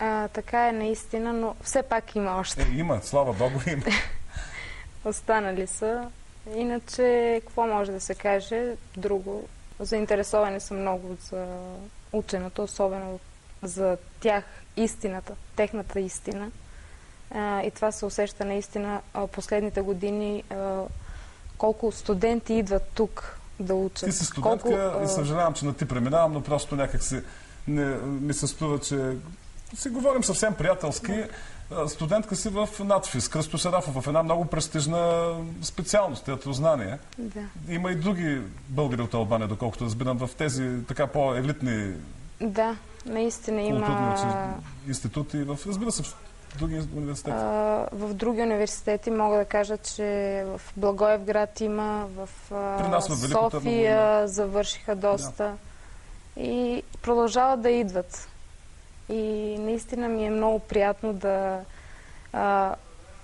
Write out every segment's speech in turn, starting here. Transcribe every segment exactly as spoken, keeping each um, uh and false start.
А, така е наистина, но все пак има още. Е, има, слава Богу, има. Останали са. Иначе, какво може да се каже друго? Заинтересовани са много за ученото, особено за тях истината, техната истина. А, и това се усеща наистина а, последните години а, колко студенти идват тук да учат. Ти си студентка колко, и съжалявам, че на ти преминавам, но просто някак си не, ми се струва, че си говорим съвсем приятелски. Да. Студентка си в надфис, Кръсто Сарафов, в една много престижна специалност, театрознание. Да. Има и други българи от Албания, доколкото разбирам, в тези така по-елитни да, наистина има институти, в, разбира се, в други университети. А, в други университети мога да кажа, че в Благоевград има, в а, София завършиха доста. Да. И продължават да идват. И наистина ми е много приятно да, а,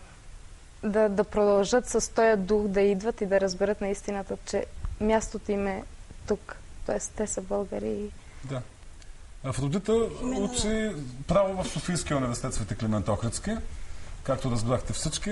да, да продължат с този дух да идват и да разберат наистината, че мястото им е тук. Тоест, те са българи. Да. Афродита учи право в Софийския университет Свети Климент Охридски, както разбрахте всички.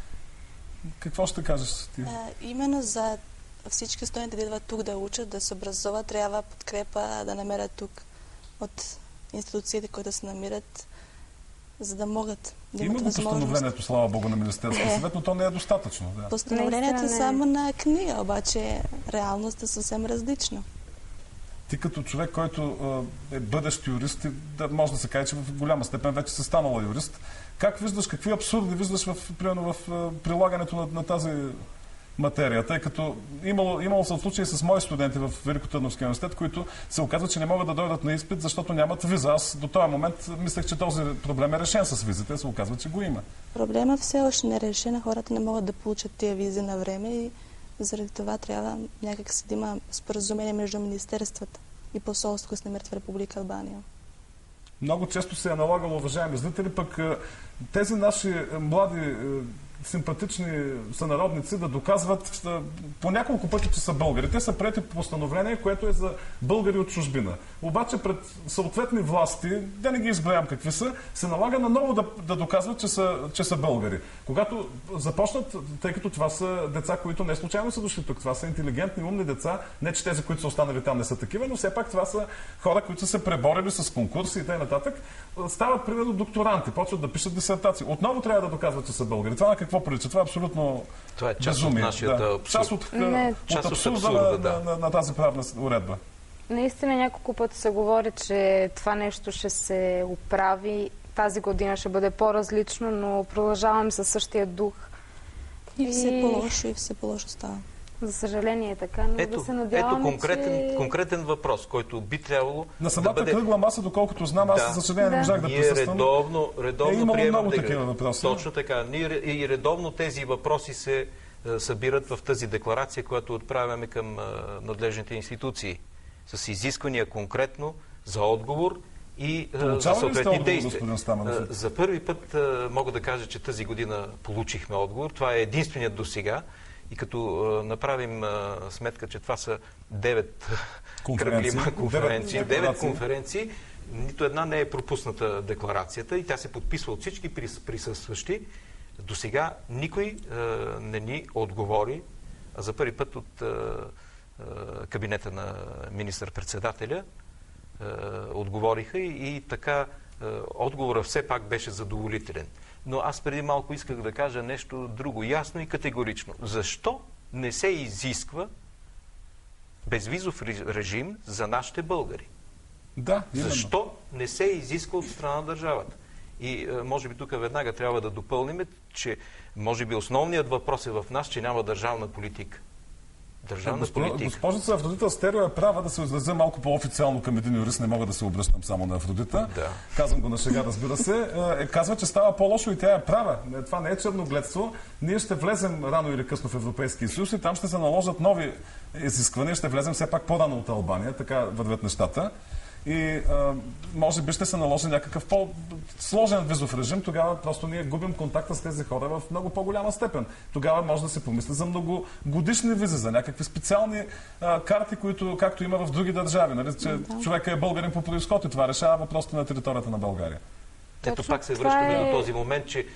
Какво ще кажеш ти? А, именно за всички студенти да идват тук да учат, да се образуват, трябва подкрепа да намерят тук от институциите, които се намират, за да могат да имат възможност. Има го постановлението, слава Богу, на Министерския съвет, но то не е достатъчно. Да. Постановлението е само на книга, обаче реалността е съвсем различна. Ти като човек, който е бъдещ юрист, да, може да се каже, че в голяма степен вече си станала юрист, как виждаш, какви абсурди виждаш в, примерно, в прилагането на, на тази материя? Тъй като имало, имало са случаи с мои студенти в Великотърновския университет, които се оказват, че не могат да дойдат на изпит, защото нямат виза. Аз до този момент мислех, че този проблем е решен с визите. Се оказва, че го има. Проблемът все още не е решен. Хората не могат да получат тия визи на време и заради това трябва някак си да има споразумение между министерствата и посолство, които се намират в Република Албания. Много често се е налагало, уважаеми зрители, пък тези наши млади симпатични сънародници да доказват по няколко пъти, че са българи. Те са приети по постановление, което е за българи от чужбина. Обаче пред съответни власти, да не ги изброявам какви са, се налага наново да, да доказват, че са, че са българи. Когато започнат, тъй като това са деца, които не случайно са дошли тук, това са интелигентни, умни деца, не че тези, които са останали там, не са такива, но все пак това са хора, които са се преборили с конкурси и т.н. Стават, примерно, докторанти, почват да пишат дисертации. Отново трябва да доказват, че са българи. Това на какво прилича? Това е абсолютно това е част безумие. От нашата да. абсурд. Част от, не, от, част от абсурда, от абсурда да. на, на, на тази правна уредба. Наистина няколко пъти се говори, че това нещо ще се оправи. Тази година ще бъде по-различно, но продължаваме със същия дух. И, и... все по-лошо, и все по-лошо става. За съжаление е така, но ето, да се надяваме, ето конкретен, че... конкретен въпрос, който би трябвало на самата да бъде... кръгла маса, доколкото знам, аз да. за съжаление да. не можах да Ние присъствам. редовно, редовно е, имало приемам много да... такива въпроси. Точно така. Ние и редовно тези въпроси се е, събират в тази декларация, която отправяме към е, надлежните институции. С изисквания конкретно за отговор и е, за съответни действия. За първи път е, мога да кажа, че тази година получихме отговор. Това е единственият досега. И като е, направим е, сметка, че това са девет кръгли конференции, девет конференции, нито една не е пропусната декларацията и тя се подписва от всички присъстващи. До сега никой е, не ни отговори, а за първи път от е, е, кабинета на министър-председателя е, отговориха и, и така е, отговора все пак беше задоволителен. Но аз преди малко исках да кажа нещо друго, ясно и категорично. Защо не се изисква безвизов режим за нашите българи? Да, именно. Защо не се изисква от страна на държавата? И може би тук веднага трябва да допълним, че може би основният въпрос е в нас, че няма държавна политика. Държавна Госпо, политика. Госпожица Афродита Стерео е права да се изразя малко по-официално към един юрист. Не мога да се обръщам само на Афродита. Да. Казвам го на шега, разбира се. Е, казва, че става по-лошо и тя е права. Това не е черногледство. Ние ще влезем рано или късно в Европейския съюз и там ще се наложат нови изисквания. Ще влезем все пак по-рано от Албания. Така вървят нещата. И а, може би ще се наложи някакъв по-сложен визов режим, тогава просто ние губим контакта с тези хора в много по-голяма степен. Тогава може да се помисли за многогодишни визи, за някакви специални а, карти, които, както има в други държави. Нали? Че да. Човека е българин по произход и това решава въпросите на територията на България. Ето пак се връщаме е... до този момент, че е,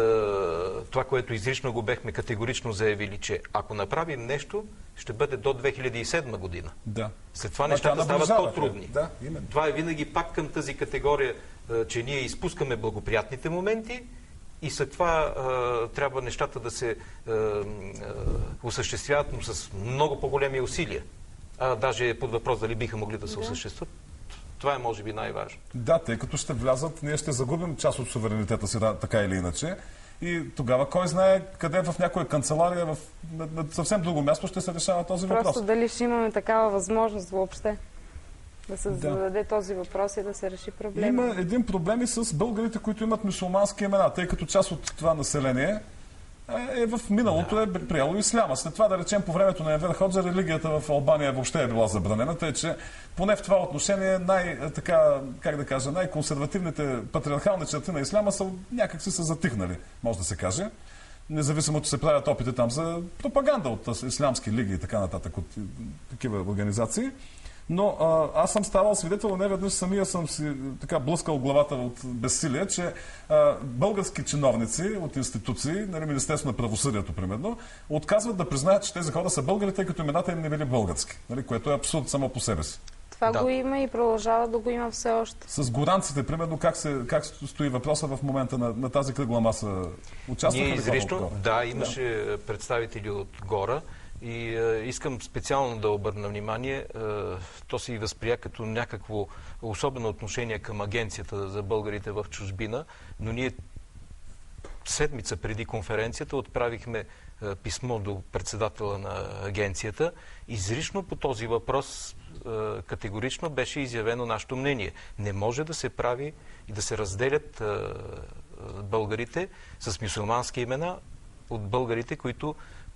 това, което изрично го бехме категорично заявили, че ако направим нещо, ще бъде до две хиляди и седма година. Да. След това нещата стават по-трудни. Да, това е винаги пак към тази категория, е, че ние изпускаме благоприятните моменти и след това е, трябва нещата да се е, е, осъществяват, но с много по-големи усилия. А даже под въпрос дали биха могли да се да. осъществят. Това е, може би, най-важно. Да, тъй като ще влязат, ние ще загубим част от суверенитета си, така или иначе. И тогава кой знае къде в някоя канцелария, в на, на съвсем друго място ще се решава този Просто въпрос. Просто дали ще имаме такава възможност въобще да се да. зададе този въпрос и да се реши проблема. Има един проблем и с българите, които имат мюсюлмански имена, тъй като част от това население е в миналото да. е приело исляма. След това, да речем, по времето на Енвер Ходжа, религията в Албания въобще е била забранена, тъй че поне в това отношение най-така, как да кажа, най-консервативните патриархални черти на исляма са някакси са затихнали, може да се каже. Независимо, че се правят опити там за пропаганда от ислямски лиги и така нататък, от такива организации. Но а, аз съм ставал свидетел, не веднъж самия съм си така блъскал главата от безсилие, че а, български чиновници от институции, нали, Министерство на правосъдието, примерно, отказват да признаят, че тези хора са българи, тъй като имената им не били български, нали, което е абсурд само по себе си. Това да. го има и продължава да го има все още. С горанците, примерно, как, се, как стои въпроса в момента на, на тази кръгла маса? Участваха Ние ли изрично, да, имаше да. представители от Гора. И е, искам специално да обърна внимание, е, то се и възприя като някакво особено отношение към агенцията за българите в чужбина, но ние седмица преди конференцията отправихме е, писмо до председателя на агенцията. Изрично по този въпрос е, категорично беше изявено нашето мнение. Не може да се прави и да се разделят е, българите с мюсюлмански имена от българите, които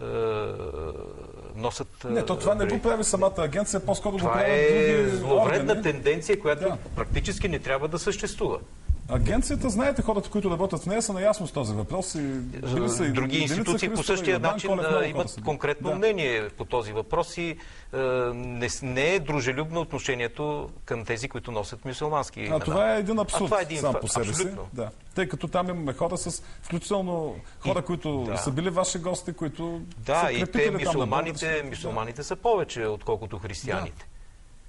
носят... Не, то това не го прави самата агенция, по-скоро го правят други органи. Това е зловредна тенденция, която да. практически не трябва да съществува. Агенцията, знаете, хората, които работят в нея, са наясно с този въпрос. И били са други и институции по същия начин да имат конкретно да. мнение по този въпрос и е, не, не е дружелюбно отношението към тези, които носят мюсюлмански имена. А това е един абсурд това е един сам по себе си. Да. Тъй като там имаме хора с, включително хора, и, които да. са били ваши гости, които да, са и те мюсюлманите, да мюсюлманите са повече, отколкото християните. Да.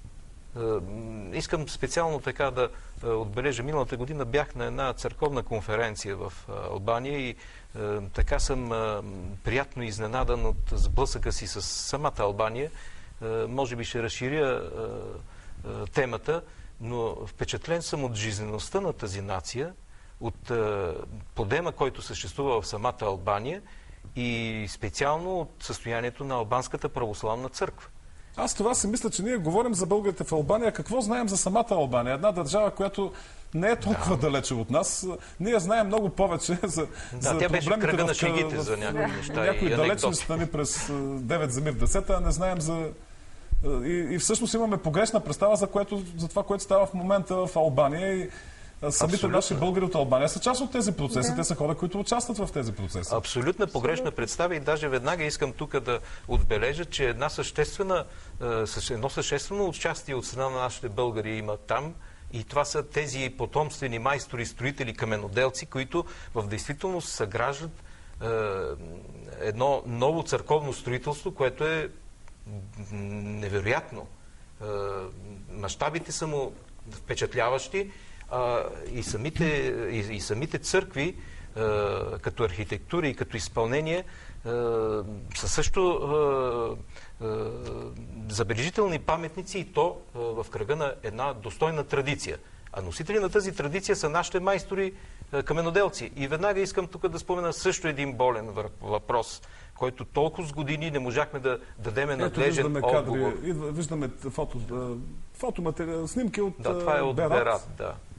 Искам специално така да отбележа. Миналата година бях на една църковна конференция в Албания и така съм приятно изненадан от сблъсъка си с самата Албания. Може би ще разширя темата, но впечатлен съм от жизнеността на тази нация, от подема, който съществува в самата Албания и специално от състоянието на Албанската православна църква. Аз това си мисля, че ние говорим за българите в Албания. Какво знаем за самата Албания? Една държава, която не е толкова да. далече от нас. Ние знаем много повече за, да, за тя беше проблемите на в, шегите в, за някои неща. Някои далечни страни през девет за мир десета, а не знаем за... И, и всъщност имаме погрешна представа за, което, за това, което става в момента в Албания. И самите Абсолютно. наши българи от Албания са част от тези процеси. Да. Те са хора, които участват в тези процеси. Абсолютно погрешна представа и даже веднага искам тук да отбележа, че една съществена, едно съществено участие от страна на нашите българи има там и това са тези потомствени майстори, строители, каменоделци, които в действителност съграждат е, едно ново църковно строителство, което е невероятно. Е, мащабите са му впечатляващи. А, и, самите, и, и самите църкви, а, като архитектура и като изпълнение, а, са също а, а, забележителни паметници и то а, в кръга на една достойна традиция. А носители на тази традиция са нашите майстори а, каменоделци. И веднага искам тук да спомена също един болен въпрос, който толкова с години не можахме да дадеме надлежен отговор. Кадри, виждаме фото, фотоматериал, снимки от Да, това е от Берат. Берат, да.